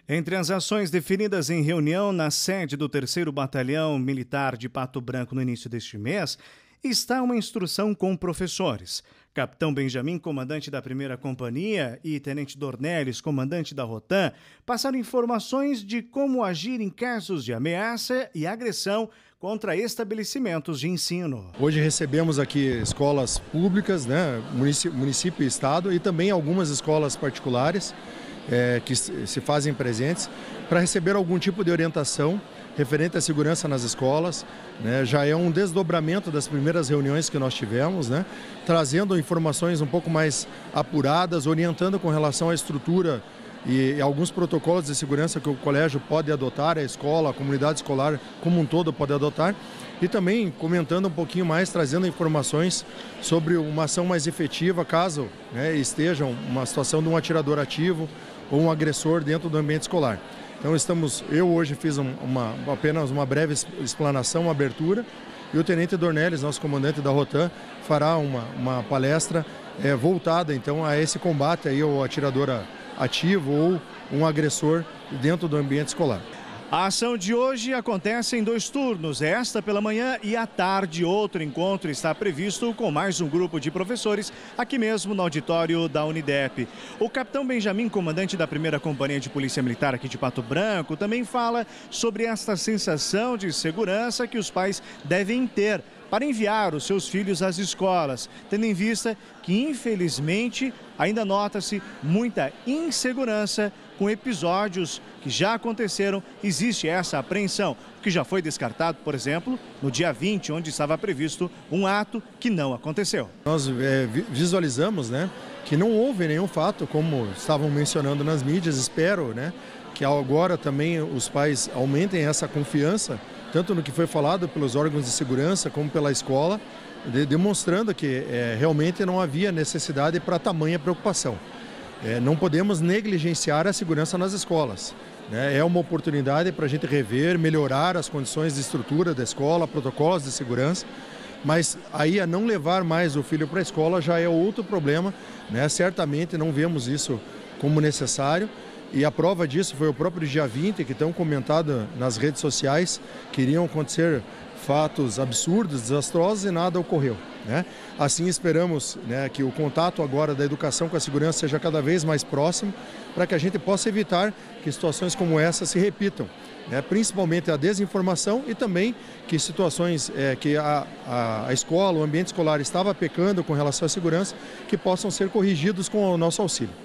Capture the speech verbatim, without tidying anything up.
Entre as ações definidas em reunião na sede do terceiro Batalhão Militar de Pato Branco no início deste mês, está uma instrução com professores. Capitão Benjamin, comandante da primeira Companhia, e Tenente Dornelles, comandante da Rotam, passaram informações de como agir em casos de ameaça e agressão contra estabelecimentos de ensino. Hoje recebemos aqui escolas públicas, né, município, município e estado, e também algumas escolas particulares é, que se fazem presentes para receber algum tipo de orientação referente à segurança nas escolas, né? Já é um desdobramento das primeiras reuniões que nós tivemos, né? Trazendo informações um pouco mais apuradas, orientando com relação à estrutura e, e alguns protocolos de segurança que o colégio pode adotar, a escola, a comunidade escolar como um todo pode adotar, e também comentando um pouquinho mais, trazendo informações sobre uma ação mais efetiva caso, né, esteja uma situação de um atirador ativo ou um agressor dentro do ambiente escolar. Então estamos, eu hoje fiz uma, apenas uma breve explanação, uma abertura, e o Tenente Dornelles, nosso comandante da Rotam, fará uma, uma palestra é, voltada então a esse combate aí ao atirador ativo ou um agressor dentro do ambiente escolar. A ação de hoje acontece em dois turnos, esta pela manhã e à tarde. Outro encontro está previsto com mais um grupo de professores aqui mesmo no auditório da Unidep. O capitão Benjamin, comandante da primeira Companhia de Polícia Militar aqui de Pato Branco, também fala sobre esta sensação de segurança que os pais devem ter para enviar os seus filhos às escolas, tendo em vista que, infelizmente, ainda nota-se muita insegurança com episódios que já aconteceram. Existe essa apreensão, que já foi descartado, por exemplo, no dia vinte, onde estava previsto um ato que não aconteceu. Nós é, visualizamos, né, que não houve nenhum fato, como estavam mencionando nas mídias. Espero, né, que agora também os pais aumentem essa confiança, tanto no que foi falado pelos órgãos de segurança como pela escola, de, demonstrando que é, realmente não havia necessidade para tamanha preocupação. É, não podemos negligenciar a segurança nas escolas, né? É uma oportunidade para a gente rever, melhorar as condições de estrutura da escola, protocolos de segurança, mas aí a não levar mais o filho para a escola já é outro problema, né? Certamente não vemos isso como necessário. E a prova disso foi o próprio dia vinte, que estão comentado nas redes sociais, que iriam acontecer fatos absurdos, desastrosos, e nada ocorreu, né? Assim esperamos, né, que o contato agora da educação com a segurança seja cada vez mais próximo, para que a gente possa evitar que situações como essa se repitam, né? Principalmente a desinformação e também que situações é, que a, a, a escola, o ambiente escolar estava pecando com relação à segurança, que possam ser corrigidos com o nosso auxílio.